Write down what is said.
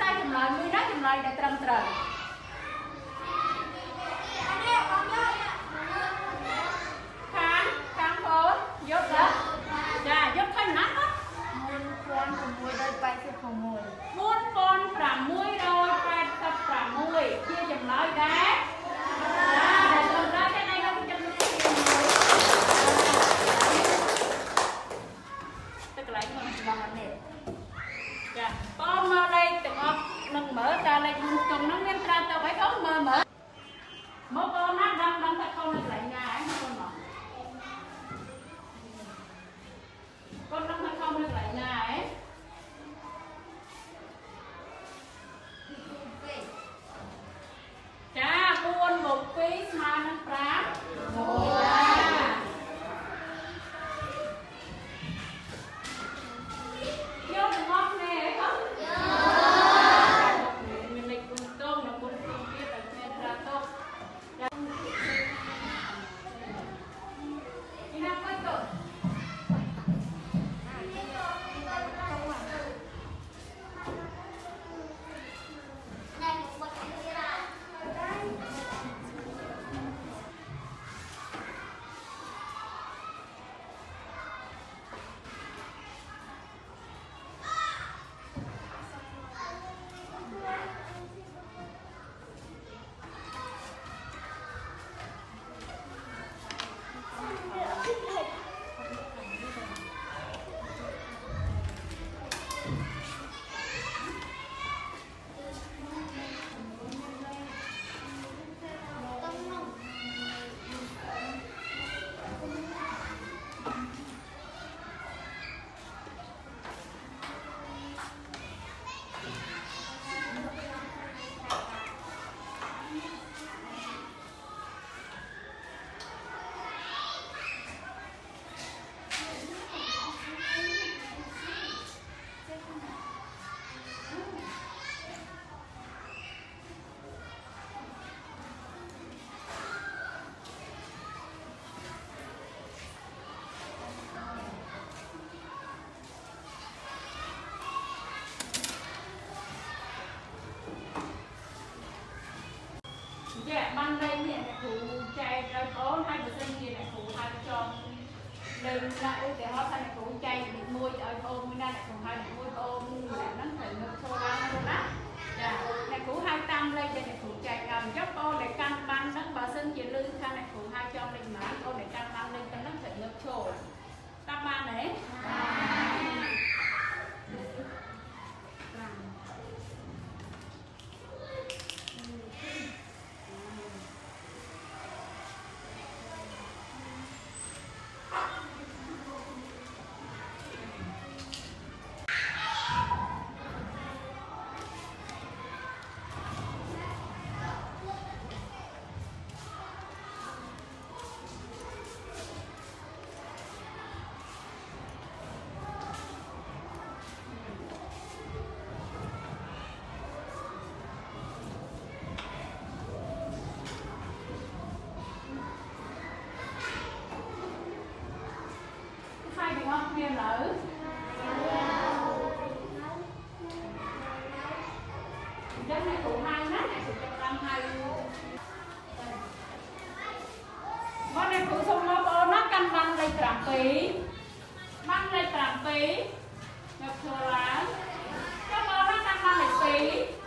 ta chùm lại để trầm trời kháng phố dốt đó dạ dốt thân nát đó muôn con phẳng mũi rồi phải tập phẳng mũi chia chùm lại đá để trầm ra cái này không chùm tức là con bằng này dạ con mơ đây từng ốc nâng mở ra lại cùng nó nguyên ra tao phải có mở một con nát đang ta không được lại nhà ấy con mở con đang ta không được lại nhà ấy cha buôn một phí mà nó phá vô được ngon nè không mình lịch cùng tôm là cùng kia là nên ra tôm đi năm cái tội dạ ban đây thì cụ chay ra có 2% gì là cụ hai cho lên lại để họ thành cụ chay bị nuôi ở ôm mới nay cụ hai nuôi ôm là nó thành nước sôi ra luôn á dạ này cụ 200 lên cho này cụ chay cầm cho cô để căn ban nó bà sinh chỉ lư sang này cụ hai cho lên má cô để căn ban lên cho nó thành nước sôi căn ban đấy ngon nghe lỡ đến này cụ hai nát này cụ cho năm hai món này cụ xong nó canh băng đây trạm tí băng đây trạm tí nhập thừa lá cái món nó canh băng này tí